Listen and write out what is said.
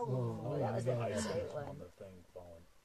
Oh, that was my an God. estate on one. the thing falling.